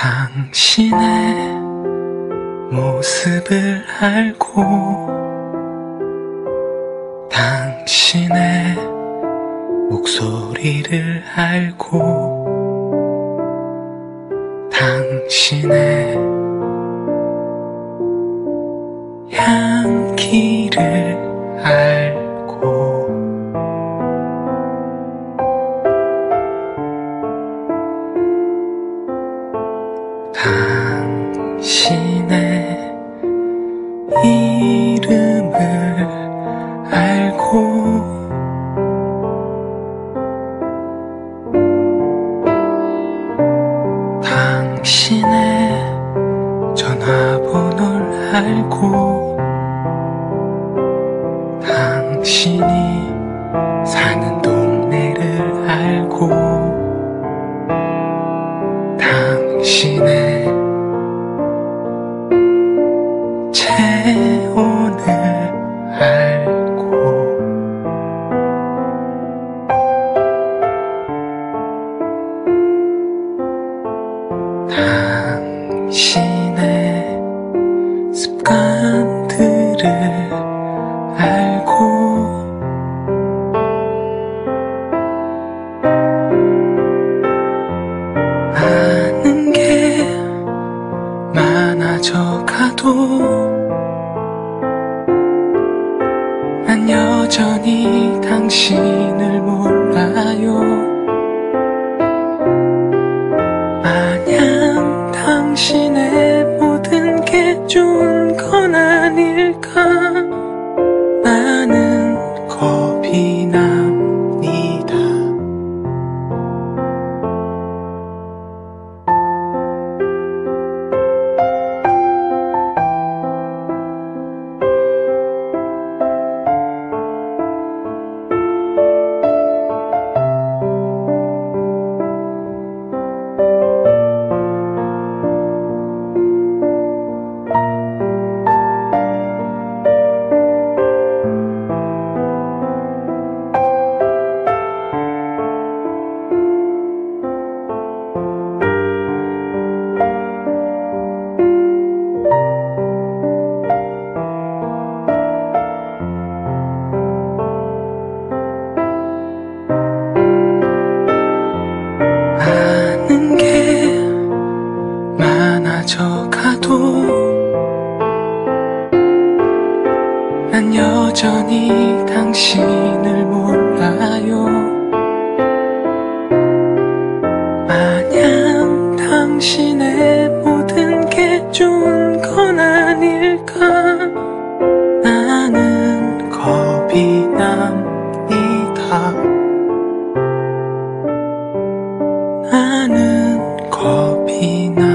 당신의 모습을 알고 당신의 목소리를 알고 당신의 향기를 알고 당신의 이름을 알고 당신의 전화번호를 알고 당신이 사는 동네를 알고 당신의 체온을 알고 당신의 습관들을 알고 아는 게 많아져 가도 난 여전히 당신을 몰라요. 마냥 당신의 모든 게 좋은 건 아닐까. 나는 겁이 납니다. 아는 게 많아져 가도 난 여전히 당신을 몰라요. 마냥 당신의 모든 게 좋은 건 아닐까. 나는 겁이 납니다. 나는 겁이 나